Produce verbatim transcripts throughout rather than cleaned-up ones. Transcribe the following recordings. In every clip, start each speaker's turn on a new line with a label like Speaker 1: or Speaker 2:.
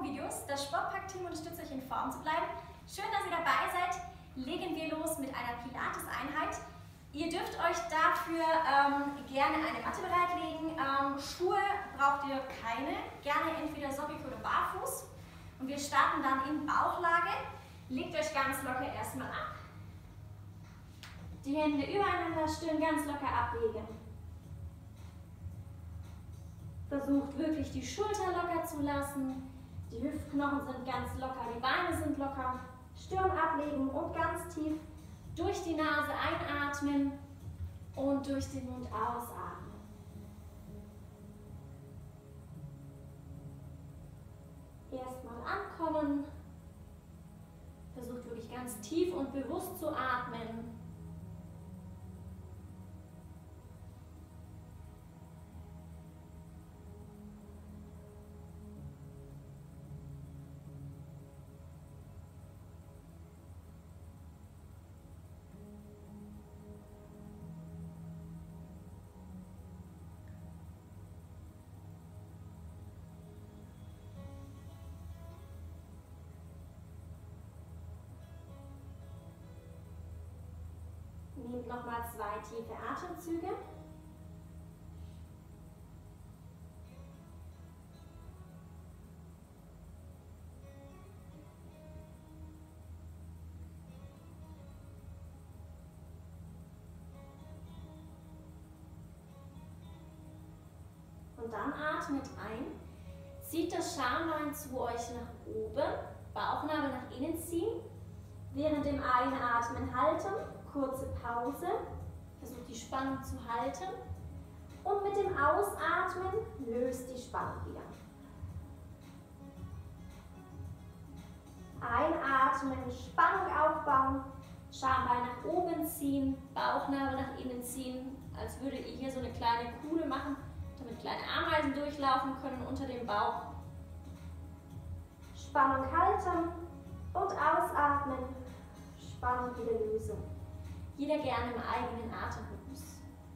Speaker 1: Videos. Das Sportpack-Team unterstützt euch in Form zu bleiben. Schön, dass ihr dabei seid. Legen wir los mit einer Pilates-Einheit. Ihr dürft euch dafür ähm, gerne eine Matte bereitlegen. Ähm, Schuhe braucht ihr keine, gerne entweder sockig oder barfuß. Und wir starten dann in Bauchlage. Legt euch ganz locker erstmal ab. Die Hände übereinander, Stirn ganz locker ablegen. Versucht wirklich die Schulter locker zu lassen. Die Hüftknochen sind ganz locker, die Beine sind locker. Stirn ablegen und ganz tief durch die Nase einatmen und durch den Mund ausatmen. Erstmal ankommen. Versucht wirklich ganz tief und bewusst zu atmen. Nehmt nochmal zwei tiefe Atemzüge. Und dann atmet ein. Zieht das Schambein zu euch nach oben, Bauchnabel nach innen ziehen. Während dem Einatmen halten. Kurze Pause, versucht die Spannung zu halten und mit dem Ausatmen löst die Spannung wieder. Einatmen, Spannung aufbauen, Schambein nach oben ziehen, Bauchnabel nach innen ziehen, als würdet ihr hier so eine kleine Kuhle machen, damit kleine Ameisen durchlaufen können unter dem Bauch. Spannung halten und ausatmen, Spannung wieder lösen. Jeder gerne im eigenen Atemrhythmus.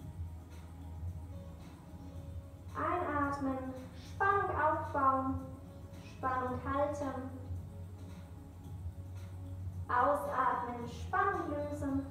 Speaker 1: Einatmen, Spannung aufbauen, Spannung halten. Ausatmen, Spannung lösen.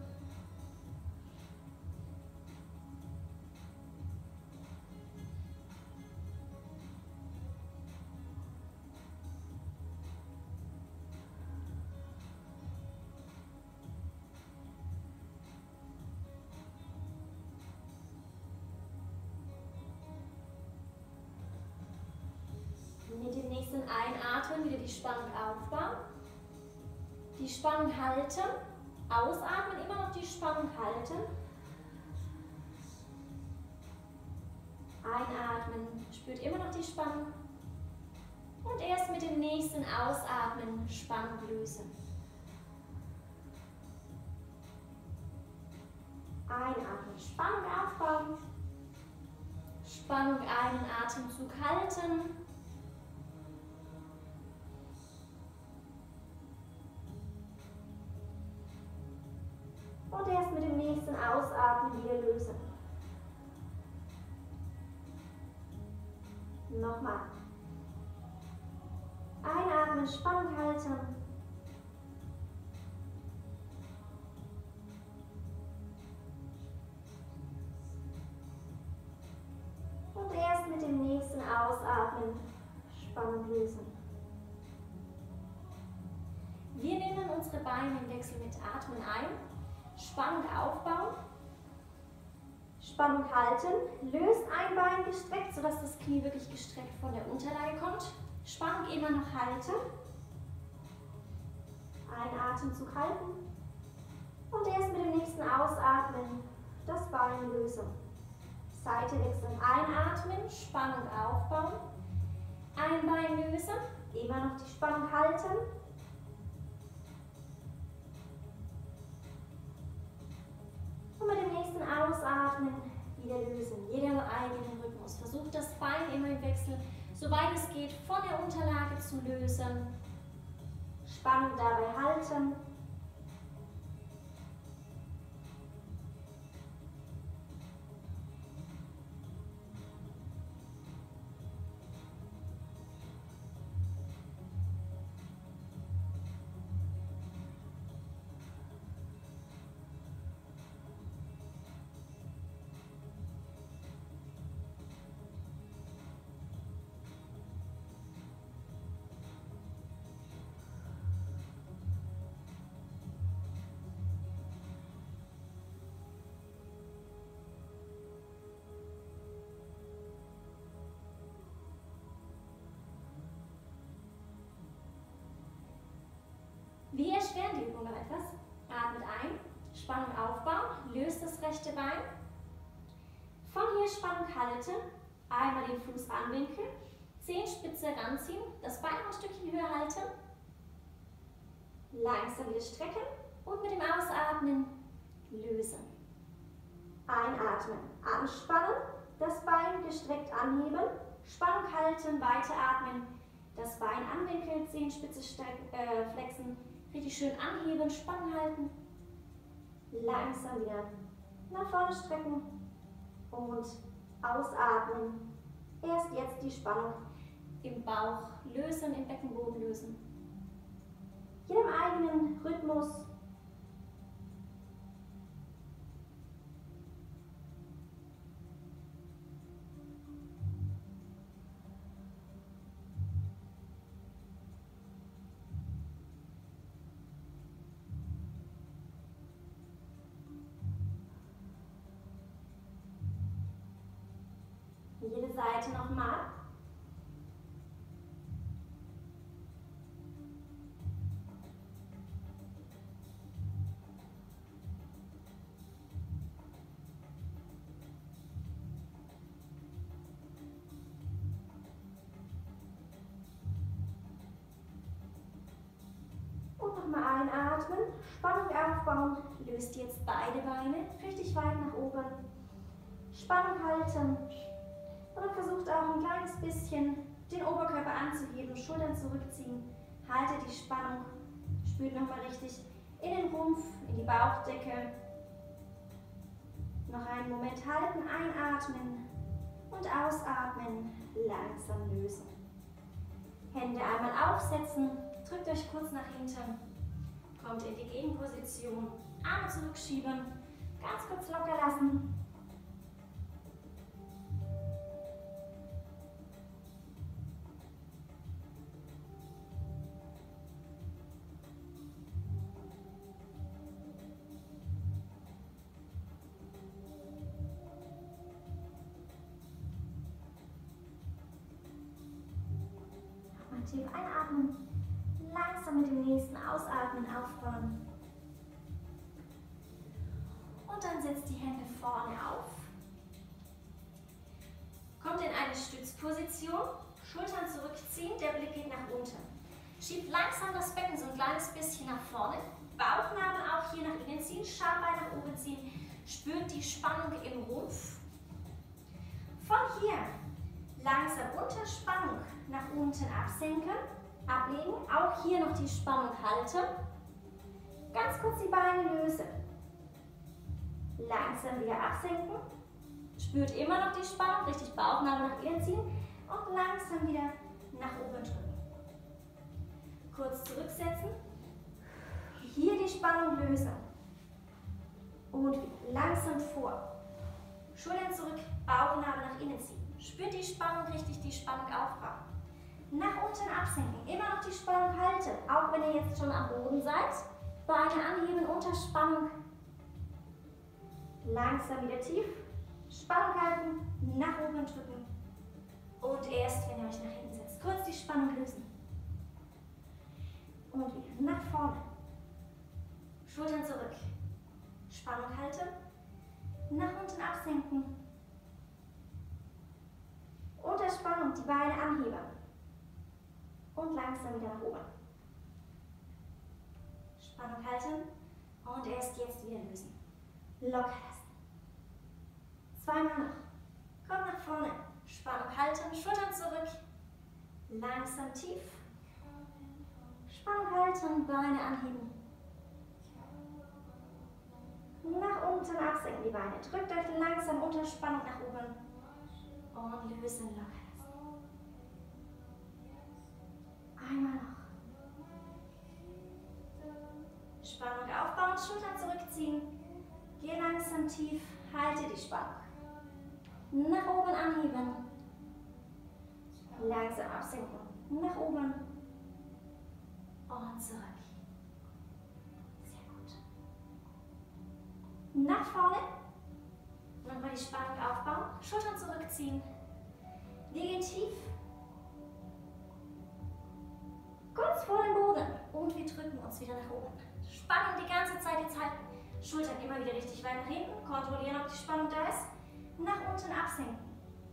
Speaker 1: Mit dem nächsten Einatmen wieder die Spannung aufbauen. Die Spannung halten. Ausatmen, immer noch die Spannung halten. Einatmen, spürt immer noch die Spannung. Und erst mit dem nächsten Ausatmen Spannung lösen. Einatmen, Spannung aufbauen. Spannung einen Atemzug halten. Und erst mit dem nächsten Ausatmen wieder lösen. Nochmal. Einatmen, Spannung halten. Und erst mit dem nächsten Ausatmen Spannung lösen. Wir nehmen unsere Beine im Wechsel mit Atmen ein. Spannung aufbauen, Spannung halten, löst ein Bein gestreckt, sodass das Knie wirklich gestreckt von der Unterlage kommt. Spannung immer noch halten, ein Atemzug halten und erst mit dem nächsten Ausatmen das Bein lösen. Seite wechseln, einatmen, Spannung aufbauen, ein Bein lösen, immer noch die Spannung halten. Und mit dem nächsten Ausatmen wieder lösen. Jeder im eigenen Rhythmus. Versucht das Bein immer im Wechsel, soweit es geht, von der Unterlage zu lösen. Spannung dabei halten. Spannung aufbauen, löst das rechte Bein. Von hier Spannung halten, einmal den Fuß anwinkeln, Zehenspitze ranziehen, das Bein noch ein Stückchen höher halten, langsam wieder strecken und mit dem Ausatmen lösen. Einatmen, anspannen, das Bein gestreckt anheben, Spannung halten, weiteratmen, das Bein anwinkeln, Zehenspitze äh, flexen, richtig schön anheben, Spannung halten, langsam wieder nach vorne strecken und ausatmen. Erst jetzt die Spannung im Bauch lösen, im Beckenboden lösen. Jedem eigenen Rhythmus. Jede Seite nochmal. Und nochmal einatmen, Spannung aufbauen, löst jetzt beide Beine richtig weit nach oben. Spannung halten. Und versucht auch ein kleines bisschen den Oberkörper anzuheben, Schultern zurückziehen. Haltet die Spannung, spürt nochmal richtig in den Rumpf, in die Bauchdecke. Noch einen Moment halten, einatmen und ausatmen, langsam lösen. Hände einmal aufsetzen, drückt euch kurz nach hinten, kommt in die Gegenposition, Arme zurückschieben, ganz kurz locker lassen. Tief einatmen, langsam mit dem nächsten Ausatmen aufbauen. Und dann setzt die Hände vorne auf. Kommt in eine Stützposition, Schultern zurückziehen, der Blick geht nach unten. Schiebt langsam das Becken so ein kleines bisschen nach vorne, Bauchnabel auch hier nach innen ziehen, Schambein nach oben ziehen, spürt die Spannung im Rumpf. Von hier langsam unter Spannung nach unten absenken, ablegen, auch hier noch die Spannung halten. Ganz kurz die Beine lösen. Langsam wieder absenken. Spürt immer noch die Spannung, richtig Bauchnabel nach innen ziehen und langsam wieder nach oben drücken. Kurz zurücksetzen. Hier die Spannung lösen. Und langsam vor. Schultern zurück, Bauchnabel nach innen ziehen. Spürt die Spannung richtig, die Spannung aufbauen. Nach unten absenken, immer noch die Spannung halten, auch wenn ihr jetzt schon am Boden seid. Beine anheben, unter Spannung. Langsam wieder tief. Spannung halten, nach oben drücken. Und erst, wenn ihr euch nach hinten setzt, kurz die Spannung lösen. Und wieder nach vorne. Schultern zurück. Spannung halten. Nach unten absenken. Unter Spannung die Beine anheben. Und langsam wieder nach oben. Spannung halten. Und erst jetzt wieder lösen. Locker lassen. Zweimal noch. Kommt nach vorne. Spannung halten. Schultern zurück. Langsam tief. Spannung halten. Beine anheben. Nach unten absenken die Beine. Drückt euch langsam unter Spannung nach oben. Und lösen, locker lassen. Einmal noch. Spannung aufbauen, Schultern zurückziehen. Geh langsam tief, halte die Spannung. Nach oben anheben. Langsam absenken. Nach oben. Und zurück. Sehr gut. Nach vorne. Nochmal die Spannung aufbauen, Schultern zurückziehen. Wir gehen tief. Kurz vor dem Boden. Und wir drücken uns wieder nach oben. Spannung die ganze Zeit jetzt halten. Schultern immer wieder richtig weit nach hinten. Kontrollieren, ob die Spannung da ist. Nach unten absenken.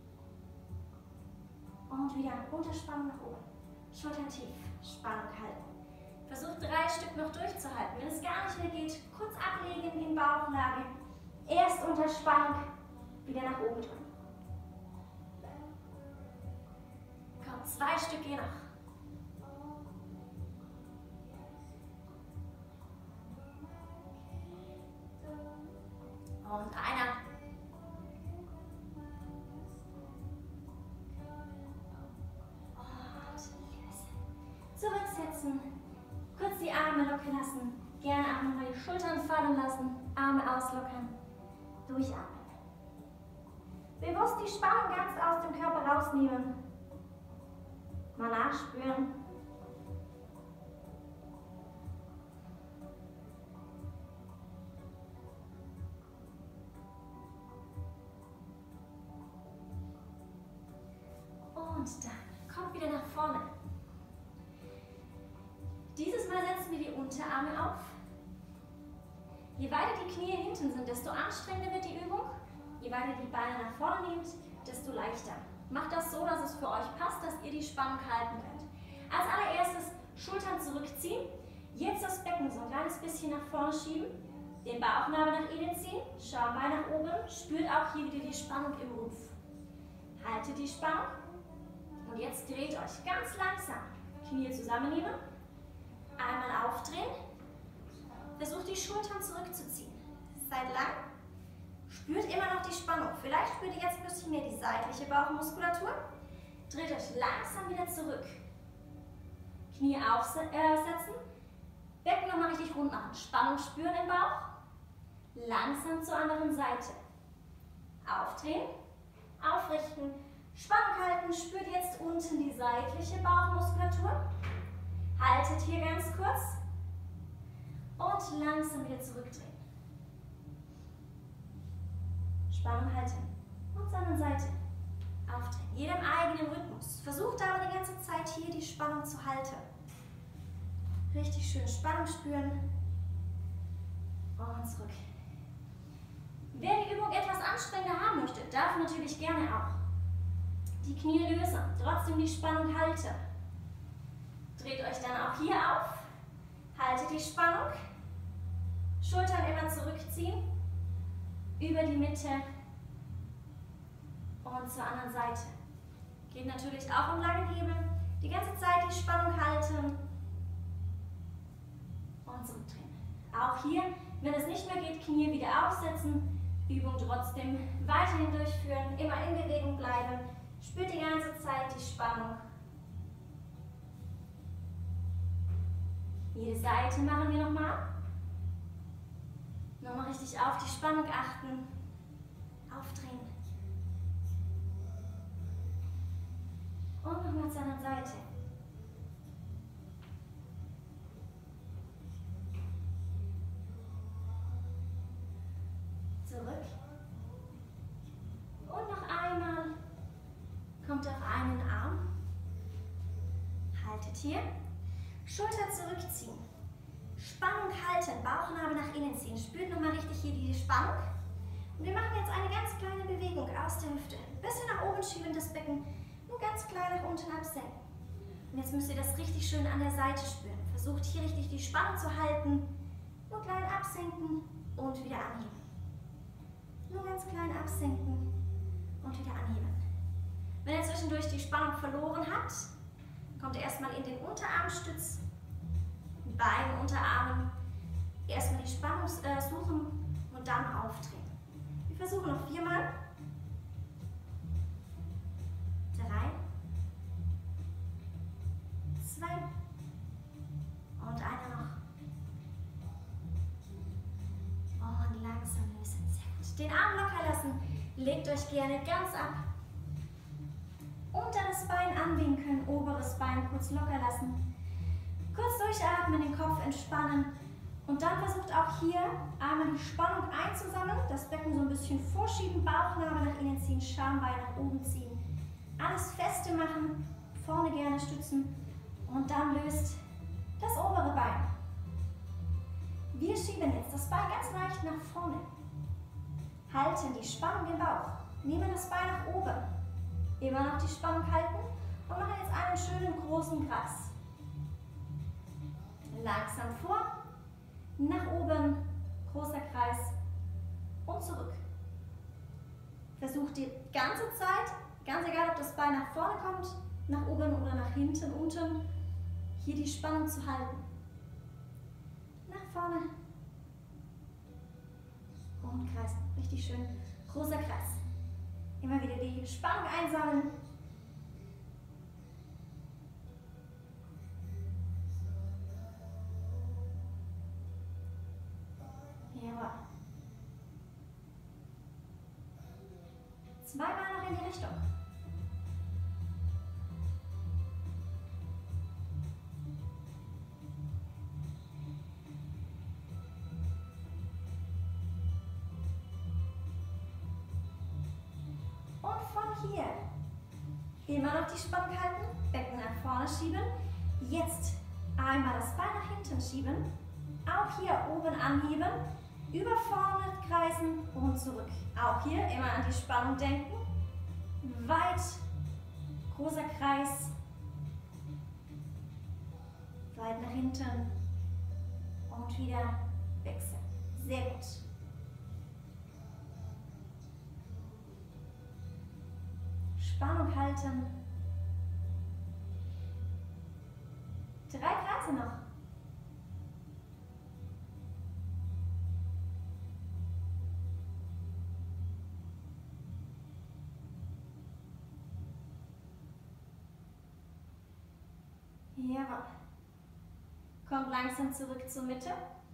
Speaker 1: Und wieder Unterspannung nach oben. Schultern tief. Spannung halten. Versucht drei Stück noch durchzuhalten. Wenn es gar nicht mehr geht, kurz ablegen in Bauchlage. Erst unter Spannung, wieder nach oben drücken. Komm, zwei Stück gehen noch. Und einer. Und zurücksetzen. Kurz die Arme locker lassen. Gerne auch nochmal die Schultern fallen lassen. Arme auslockern. Durchatmen. Bewusst die Spannung ganz aus dem Körper rausnehmen. Mal nachspüren. Und dann kommt wieder nach vorne. Dieses Mal setzen wir die Unterarme auf. Je weiter die Knie hinten sind, desto anstrengender wird die Übung. Je weiter die Beine nach vorne nehmt, desto leichter. Macht das so, dass es für euch passt, dass ihr die Spannung halten könnt. Als allererstes Schultern zurückziehen. Jetzt das Becken so ein kleines bisschen nach vorne schieben. Den Bauchnabel nach innen ziehen. Schambein nach oben. Spürt auch hier wieder die Spannung im Rumpf. Haltet die Spannung. Und jetzt dreht euch ganz langsam. Knie zusammennehmen. Einmal aufdrehen. Versucht die Schultern zurückzuziehen. Seid lang. Spürt immer noch die Spannung. Vielleicht spürt ihr jetzt ein bisschen mehr die seitliche Bauchmuskulatur. Dreht euch langsam wieder zurück. Knie aufsetzen. Becken nochmal richtig rund machen. Spannung spüren im Bauch. Langsam zur anderen Seite. Aufdrehen. Aufrichten. Spannung halten. Spürt jetzt unten die seitliche Bauchmuskulatur. Haltet hier ganz kurz. Und langsam wieder zurückdrehen. Spannung halten. Und zur anderen Seite. Aufdrehen. Jeder im eigenen Rhythmus. Versucht aber die ganze Zeit hier die Spannung zu halten. Richtig schön Spannung spüren. Und zurück. Wer die Übung etwas anstrengender haben möchte, darf natürlich gerne auch die Knie lösen. Trotzdem die Spannung halten. Dreht euch dann auch hier auf. Haltet die Spannung. Schultern immer zurückziehen. Über die Mitte. Und zur anderen Seite. Geht natürlich auch um langen Hebel. Die ganze Zeit die Spannung halten. Und zurückdrehen. Auch hier, wenn es nicht mehr geht, Knie wieder aufsetzen. Übung trotzdem weiterhin durchführen. Immer in Bewegung bleiben. Spürt die ganze Zeit die Spannung. Jede Seite machen wir nochmal. Nochmal richtig auf die Spannung achten. Aufdrehen. Und nochmal zur anderen Seite. Zurück. Und noch einmal. Kommt auf einen Arm. Haltet hier. Schulter zurückziehen. Spannung halten. Bauchnabel nach innen ziehen. Spürt nochmal richtig hier die Spannung. Und wir machen jetzt eine ganz kleine Bewegung aus der Hüfte. Ein bisschen nach oben schieben, das Becken nur ganz klein nach unten absenken. Und jetzt müsst ihr das richtig schön an der Seite spüren. Versucht hier richtig die Spannung zu halten. Nur klein absenken und wieder anheben. Nur ganz klein absenken und wieder anheben. Wenn ihr zwischendurch die Spannung verloren habt, kommt ihr erstmal in den Unterarmstütz. Mit beiden Unterarmen erstmal die Spannung äh, suchen und dann aufdrehen. Wir versuchen noch viermal. Drei. Zwei. Und einer noch. Und langsam lösen. Sehr gut. Den Arm locker lassen. Legt euch gerne ganz ab. Unteres Bein anwinkeln, oberes Bein kurz locker lassen. Kurz durchatmen, den Kopf entspannen. Und dann versucht auch hier einmal die Spannung einzusammeln, das Becken so ein bisschen vorschieben, Bauchnabel nach innen ziehen, Schambein nach oben ziehen. Alles feste machen, vorne gerne stützen und dann löst das obere Bein. Wir schieben jetzt das Bein ganz leicht nach vorne. Halten die Spannung im Bauch. Nehmen das Bein nach oben. Immer noch die Spannung halten und machen jetzt einen schönen großen Kreis. Langsam vor, nach oben, großer Kreis und zurück. Versucht die ganze Zeit, ganz egal ob das Bein nach vorne kommt, nach oben oder nach hinten, unten, hier die Spannung zu halten. Nach vorne und Kreis, richtig schön, großer Kreis. Immer wieder die Spannung einsammeln. Jawohl. Zweimal noch in die Richtung. Und von hier immer noch die Spannung halten, Becken nach vorne schieben. Jetzt einmal das Bein nach hinten schieben. Auch hier oben anheben, über vorne kreisen und zurück. Auch hier immer an die Spannung denken. Weit, großer Kreis. Weit nach hinten und wieder wechseln. Sehr gut. Spannung halten. Drei Kreise noch. Jawohl. Kommt langsam zurück zur Mitte.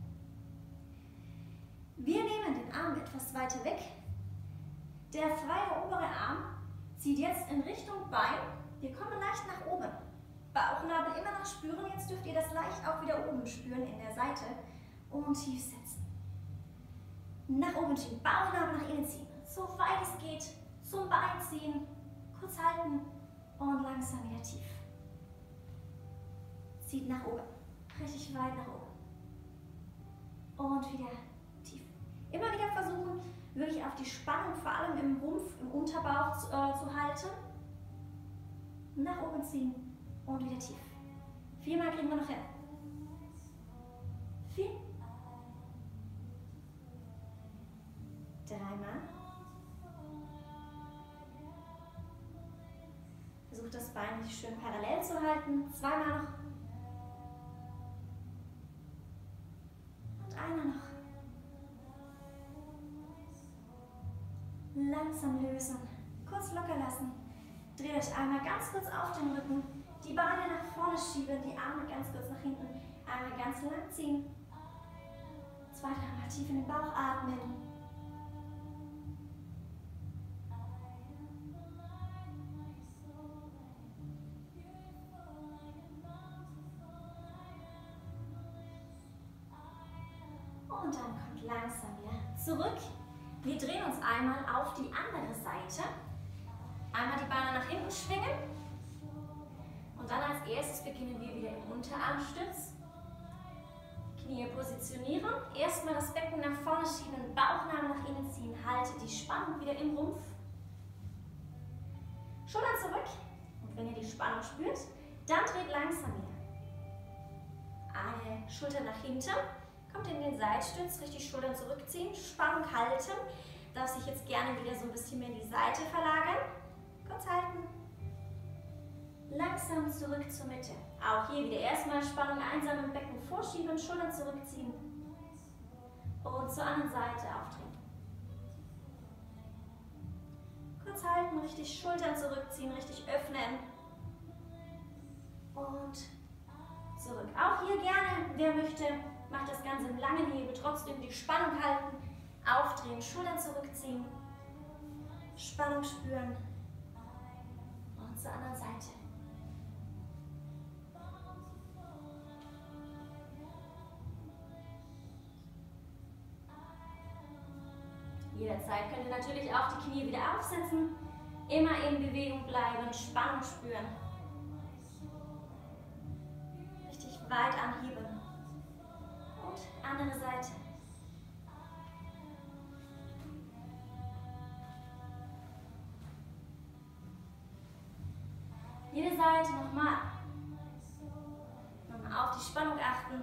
Speaker 1: Wir nehmen den Arm etwas weiter weg. Der freie obere Arm zieht jetzt in Richtung Bein. Wir kommen leicht nach oben. Bauchnabel immer noch spüren. Jetzt dürft ihr das leicht auch wieder oben spüren in der Seite. Und tief setzen. Nach oben schieben. Bauchnabel nach innen ziehen. So weit es geht. Zum Bein ziehen. Kurz halten und langsam wieder tief. Zieht nach oben. Richtig weit nach oben. Und wieder tief. Immer wieder versuchen, wirklich auf die Spannung, vor allem im Rumpf, im Unterbauch zu, äh, zu halten. Nach oben ziehen und wieder tief. Viermal kriegen wir noch hin. Vier. Dreimal. Versucht das Bein nicht schön parallel zu halten. Zweimal noch. Und einmal noch. Langsam lösen. Kurz locker lassen. Dreht euch einmal ganz kurz auf den Rücken. Die Beine nach vorne schieben, die Arme ganz kurz nach hinten. Einmal ganz lang ziehen. Zwei, dreimal tief in den Bauch atmen. Und dann kommt langsam wieder zurück. Wir drehen uns einmal auf die andere Seite. Einmal die Beine nach hinten schwingen. Und dann als erstes beginnen wir wieder im Unterarmstütz. Knie positionieren. Erstmal das Becken nach vorne schieben, Bauchnabel nach innen ziehen. Haltet die Spannung wieder im Rumpf. Schultern zurück. Und wenn ihr die Spannung spürt, dann dreht langsam wieder. Eine Schulter nach hinten. Kommt in den Seitstütz, richtig Schultern zurückziehen, Spannung halten. Darf sich jetzt gerne wieder so ein bisschen mehr in die Seite verlagern. Kurz halten. Langsam zurück zur Mitte. Auch hier wieder erstmal Spannung einsammeln, Becken vorschieben, Schultern zurückziehen. Und zur anderen Seite aufdrehen. Kurz halten, richtig Schultern zurückziehen, richtig öffnen. Und zurück. Auch hier gerne, wer möchte, macht das Ganze im langen Hebel, trotzdem die Spannung halten, aufdrehen, Schultern zurückziehen, Spannung spüren und zur anderen Seite. Jederzeit könnt ihr natürlich auch die Knie wieder aufsetzen, immer in Bewegung bleiben, Spannung spüren. Richtig weit anheben. Andere Seite. Jede Seite nochmal. Nochmal auf die Spannung achten.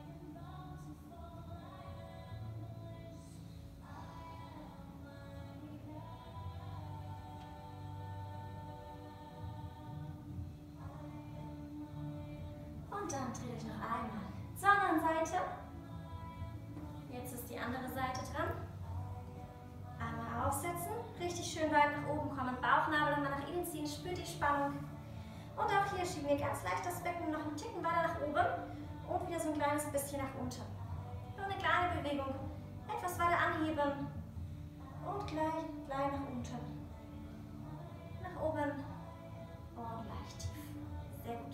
Speaker 1: Und dann dreht euch noch einmal zur anderen Seite. Jetzt ist die andere Seite dran. Einmal aufsetzen, richtig schön weit nach oben kommen, Bauchnabel nochmal nach innen ziehen, spürt die Spannung. Und auch hier schieben wir ganz leicht das Becken noch einen Ticken weiter nach oben und wieder so ein kleines bisschen nach unten. Nur eine kleine Bewegung, etwas weiter anheben und gleich, gleich nach unten. Nach oben und leicht tief. Sehr gut.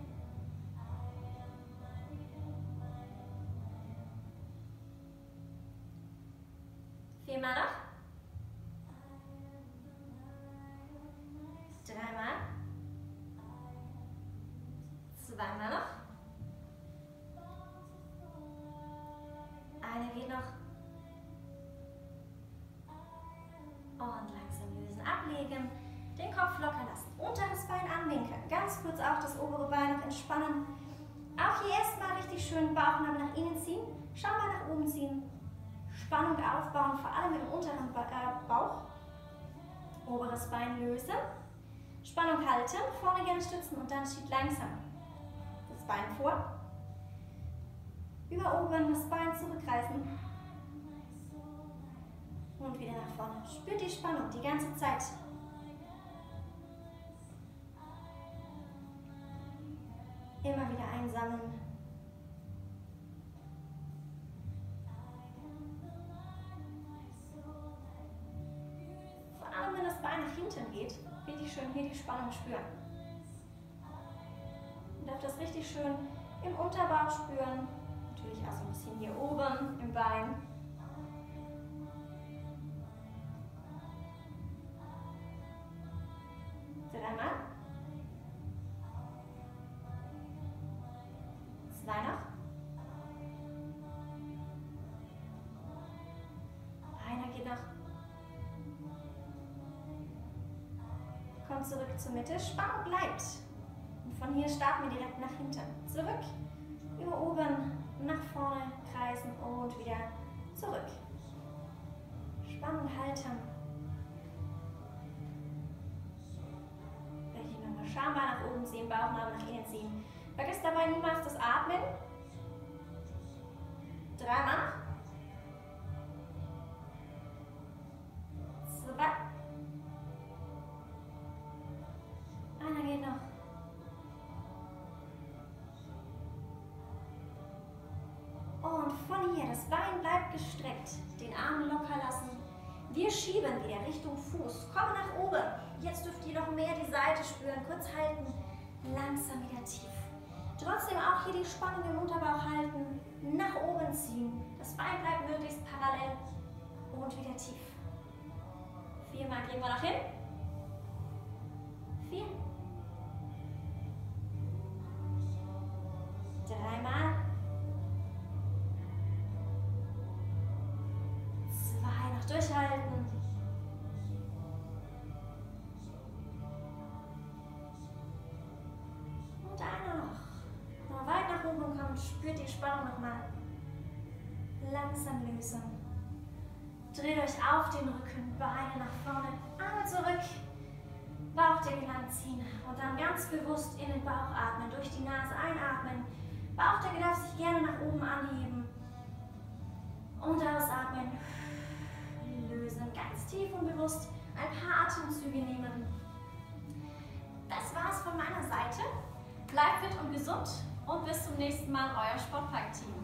Speaker 1: Viermal noch. Dreimal. Zweimal noch. Eine geht noch. Und langsam lösen, ablegen. Den Kopf locker lassen. Unteres Bein anwinkeln. Ganz kurz auch das obere Bein noch entspannen. Auch hier erstmal richtig schön Bauchnabel nach innen ziehen. Schau mal nach oben ziehen. Spannung aufbauen, vor allem im unteren Bauch. Oberes Bein lösen. Spannung halten, vorne gerne stützen und dann schiebt langsam das Bein vor. Über oben das Bein zurückreißen. Und wieder nach vorne. Spürt die Spannung die ganze Zeit. Immer wieder einsammeln. Wenn das Bein nach hinten geht, richtig schön hier die Spannung spüren. Ihr dürft das richtig schön im Unterbauch spüren. Natürlich auch so ein bisschen hier oben im Bein. Dreimal. Zwei noch. Einer geht noch. Kommt zurück zur Mitte, Spannung bleibt. Und von hier starten wir direkt nach hinten. Zurück, über oben, nach vorne kreisen und wieder zurück. Spannung halten. Vielleicht nochmal Schambein nach oben ziehen, Bauchnabel nach innen ziehen. Vergesst dabei niemals das Atmen. Dreimal. Zwei. Einer geht noch. Und von hier, das Bein bleibt gestreckt. Den Arm locker lassen. Wir schieben wieder Richtung Fuß. Kommen nach oben. Jetzt dürft ihr noch mehr die Seite spüren. Kurz halten. Langsam wieder tief. Trotzdem auch hier die Spannung im Unterbauch halten. Nach oben ziehen. Das Bein bleibt möglichst parallel. Und wieder tief. Viermal gehen wir noch hin. Vier. Dreimal. Zwei noch durchhalten. Und einer noch. Noch weit nach oben kommen. Spürt die Spannung nochmal. Langsam lösen. Dreht euch auf den Rücken. Beine nach vorne. Arme zurück. Bauchdecke lang ziehen. Und dann ganz bewusst in den Bauch atmen. Durch die Nase einatmen. Bauchdecke darf sich gerne nach oben anheben. Und ausatmen. Lösen. Ganz tief und bewusst ein paar Atemzüge nehmen. Das war's von meiner Seite. Bleibt fit und gesund und bis zum nächsten Mal, euer Sportpark-Team.